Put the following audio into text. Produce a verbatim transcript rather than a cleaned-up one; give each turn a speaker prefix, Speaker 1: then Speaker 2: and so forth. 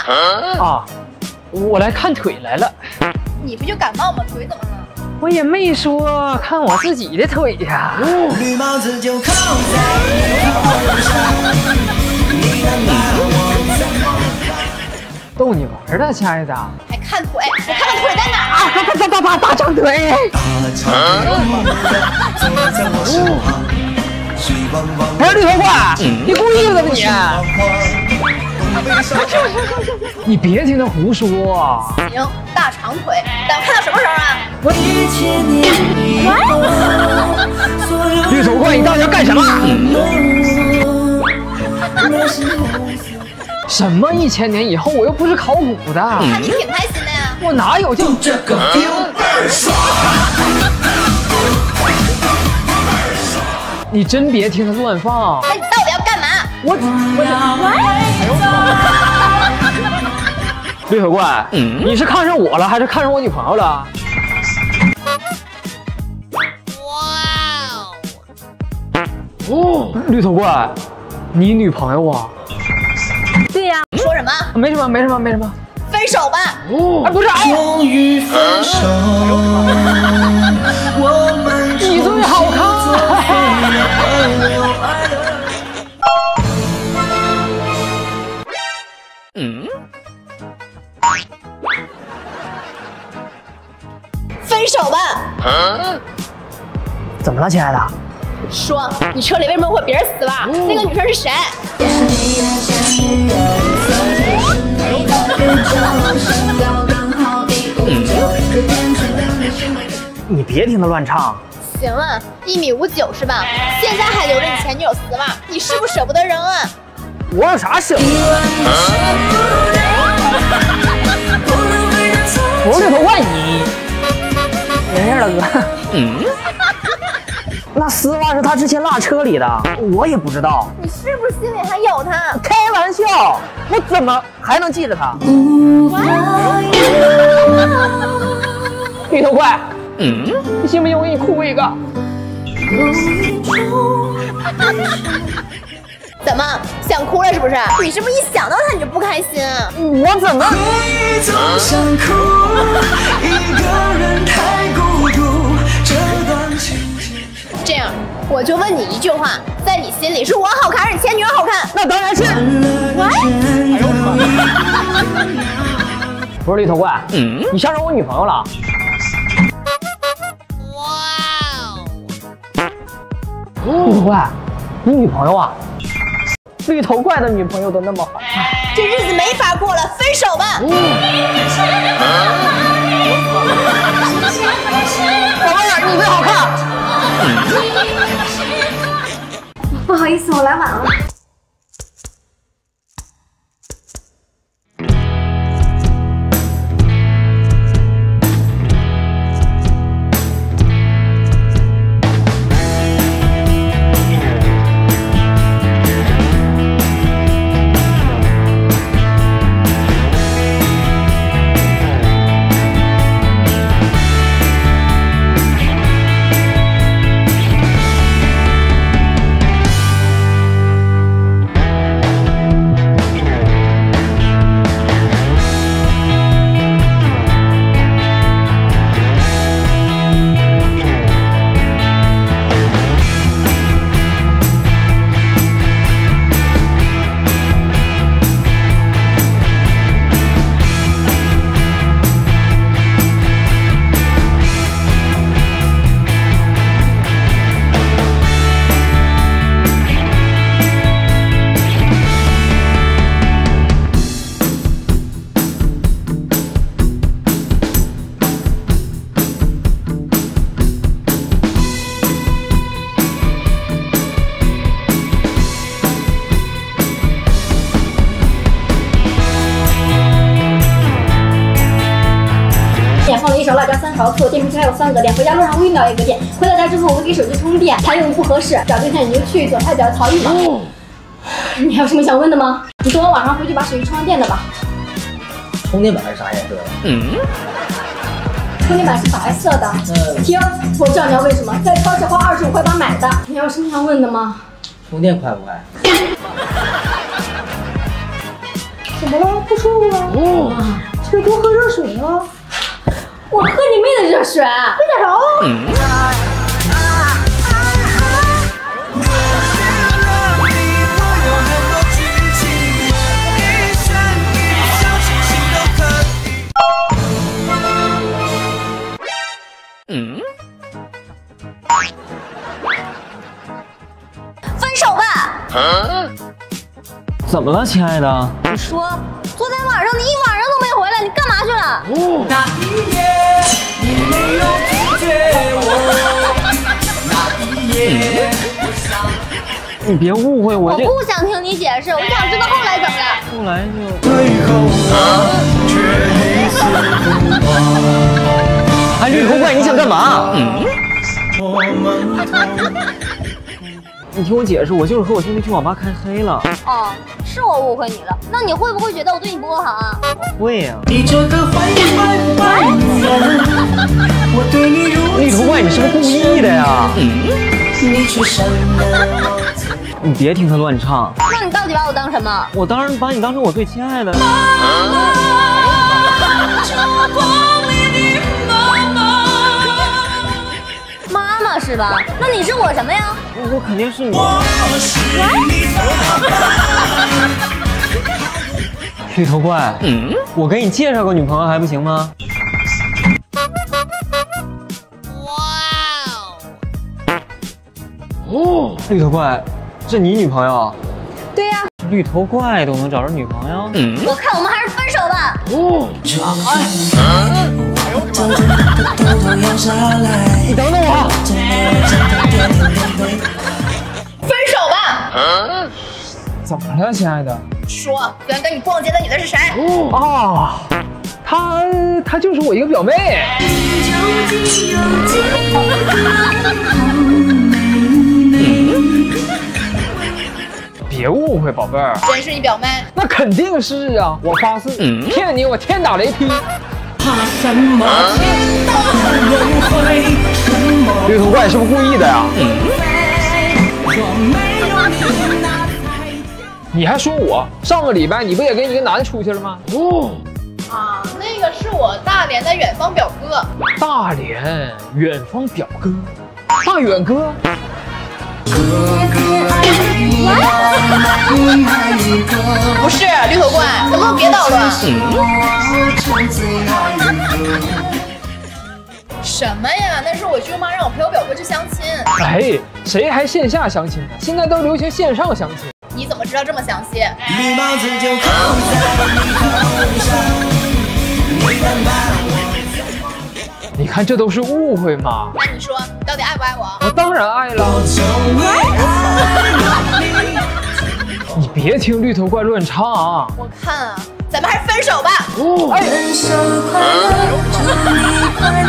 Speaker 1: 啊，我来看腿来了。
Speaker 2: 你不就感冒吗？腿怎么了？
Speaker 1: 我也没说，看我自己的腿呀。
Speaker 3: 绿帽子就扣在你头上，你能把我怎么？
Speaker 1: 逗你玩的，亲爱的。
Speaker 2: 还看腿？我看看腿在哪儿啊？
Speaker 1: 大大大大大长腿！
Speaker 3: 大长腿坐在我身旁，水汪汪。
Speaker 1: 不是绿头怪，你故意的吧你？你别听他胡说。
Speaker 2: 行，大长腿，咱们看到什么时候啊？
Speaker 3: 一千年以后，
Speaker 1: 绿头怪，你到底要干什么？什么一千年以后？我又不是考古的。
Speaker 2: 看你挺开心的呀。
Speaker 1: 我哪有就
Speaker 3: 这个丢倍儿爽！
Speaker 1: 你真别听他乱放。
Speaker 2: 那你到底要干嘛？
Speaker 1: 我我绿头怪，你是看上我了，还是看上我女朋友了？哦，绿头怪，你女朋友啊？
Speaker 2: 对呀。说什么？
Speaker 1: 没什么，没什么，没什么。
Speaker 2: 分手吧。
Speaker 1: 哦，不是，哎呀，
Speaker 3: 终于分手，我们
Speaker 1: 你最好看。
Speaker 2: 嗯。分手吧。
Speaker 1: 啊？怎么了，亲爱的？
Speaker 2: 说，你车里为什么会别人丝袜？那个女生是谁？
Speaker 1: 你别听他乱唱。
Speaker 2: 行了，一米五九是吧？现在还留着你前女友丝袜，你是不是舍不得扔啊？
Speaker 1: 我有啥舍不得？不是绿头怪你。没事了，哥。嗯。那丝袜是他之前落车里的，我也不知道。
Speaker 2: 你是不是心里还有他？
Speaker 1: 开玩笑，我怎么还能记着他？绿头怪，嗯，你信不信我给你哭一个？
Speaker 2: 怎么想哭了是不是？你是不是一想到他你就不开心？
Speaker 1: 我怎么？
Speaker 3: 总想哭，一个人太孤独，这段情。
Speaker 2: 这样，我就问你一句话，在你心里是我好看还是你前女友好看？
Speaker 1: 那当然是。不是绿头怪，嗯，你相中我女朋友了？哇哦！绿头怪，你女朋友啊？绿头怪的女朋友都那么好，
Speaker 2: 这日子没法过了，分手吧。嗯、
Speaker 1: 宝贝儿，你最好看。
Speaker 2: 不好意思，我来晚了。
Speaker 4: 放了一勺辣椒，三勺醋，电瓶车还有三个电，回家路上会用到一个电。回到家之后我会给手机充电，他用不合适，找对象你就去左下角曹郁吧。哦、你还有什么想问的吗？你等我晚上回去把手机充上电的吧。
Speaker 5: 充电板是啥颜色的？嗯，
Speaker 4: 充电板是白色的。嗯，停，我知道你要问什么，在超市花二十五块八买的。你还有什么想问的吗？
Speaker 5: 充电快不快？
Speaker 1: 怎么了？不舒服吗？哦，这多喝热水啊！
Speaker 4: 我喝你妹的热水，
Speaker 1: 没咋着。嗯。
Speaker 2: 嗯。分手吧。
Speaker 6: 啊？怎么了，亲爱的？
Speaker 2: 你说，昨天晚上你一晚上都没回来，你干嘛去了？哦、那一夜你没有拒绝我，那一夜我想。
Speaker 6: 你别误会我这。
Speaker 2: 我不想听你解释，我就想知道后来怎么了。
Speaker 6: 后来就。
Speaker 3: 最后我却一丝不挂。
Speaker 6: 哎，绿头怪，你想干嘛？嗯。你听我解释，我就是和我兄弟去网吧开黑了。
Speaker 2: 哦，是我误会你了。那你会不会觉得我对你不够好啊？
Speaker 6: 我会呀、啊。
Speaker 3: 你这个坏坏坏女人，我对你如此。
Speaker 6: 绿头怪，你是不是故意的呀？
Speaker 3: 嗯。你却伤了。
Speaker 6: 你别听他乱唱。
Speaker 2: 那你到底把我当什么？
Speaker 6: 我当然把你当成我最亲爱的。
Speaker 2: 妈妈是吧？那你是我什么呀？
Speaker 6: 我肯定是你。绿头怪，嗯，我给你介绍个女朋友还不行吗？哇哦！绿头怪，这你女朋友？
Speaker 2: 对呀、啊。
Speaker 6: 绿头怪都能找着女朋友？
Speaker 2: 嗯，我看我们还是分手吧。哦，
Speaker 6: 你等等我。
Speaker 2: 分手吧。
Speaker 6: 啊、怎么了，亲爱的？
Speaker 2: 说，昨天跟你逛街的女的是谁？
Speaker 1: 哦，她她就是我一个表妹。别误会，宝贝儿，
Speaker 2: 真是你表妹？
Speaker 1: 那肯定是啊！我发誓，嗯、骗你我天打雷劈。
Speaker 3: 怕什么？天打人会什么？
Speaker 1: 绿头怪是不是故意的呀？嗯。你还说我上个礼拜你不也跟一个男的出去了吗？哦。
Speaker 2: 啊，那个是我大连的远方表哥。
Speaker 1: 大连远方表哥，大远哥。
Speaker 2: 不是绿头怪，能不能别捣乱？什么呀？那是我舅妈让我陪我表哥去相亲。
Speaker 1: 哎，谁还线下相亲呢？现在都流行线上相亲。
Speaker 2: 你怎么知道这么详细？
Speaker 3: 绿帽子就扣在你头上。
Speaker 1: 你看这都是误会嘛。
Speaker 2: 那你说，你到底爱不爱我？
Speaker 1: 我当然爱了。你别听绿头怪乱唱啊！
Speaker 2: 我看啊，咱们还是分手吧。
Speaker 1: 哦，哎。